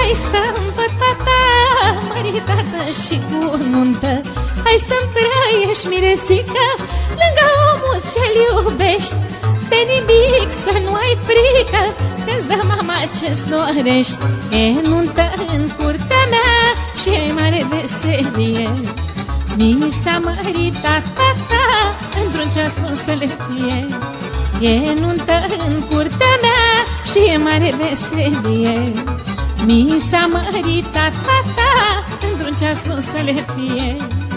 Hai să-mi văd fata măritată și cu nuntă. Hai să-mi trăiești, miresică, lângă omul ce-l iubești. De nimic să nu ai frică, că-ți dă mama ce-ți dorești. E nuntă în curtea mea și e mare veselie. Mi s-a măritat fata, într-un ceas bun să le fie. E nuntă în curtea mea și e mare veselie. Mi s-a măritat fata, într-un ceas bun să le fie.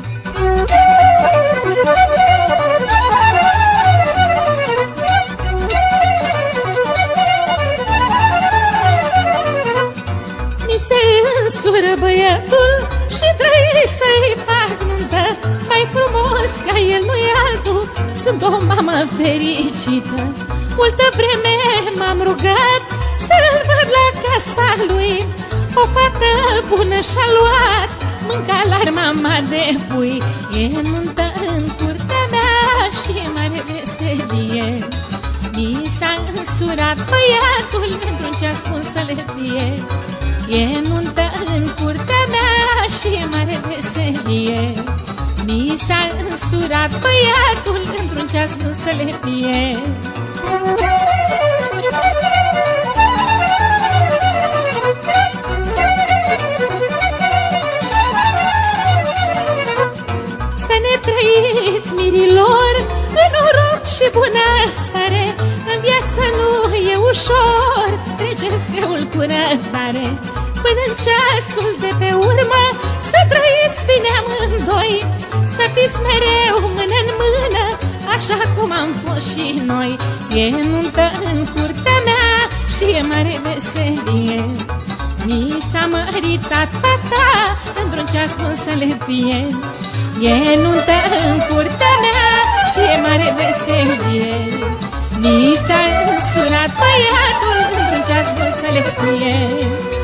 Mi se însură băiatul și trăi să-i fac nuntă. Mai frumos ca el nu-i altul, sunt o mamă fericită. Multă vreme m-am rugat să-l văd la casa lui. O fată bună și-a luat mânca la mama de pui. E nuntă în curtea mea și e mare veselie. Mi s-a însurat băiatul, într-un ceas bun să le fie. E nuntă în curtea mea și e mare veselie. Mi s-a însurat băiatul, într-un ceas bun să le fie. Să ne trăiți, mirilor, în noroc și bunăstare. În viață nu e ușor, treceți greul cu răbdare. Până în ceasul de pe urmă, să trăiți bine amândoi. Să fiți mereu mână în mână, așa cum am fost și noi. E nuntă în curtea mea și e mare veselie. Mi s-a măritat fata, într-un ceas bun să le fie. E nuntă în curtea mea și e mare veselie. Mi s-a însurat băiatul, într-un ceas bun să le fie.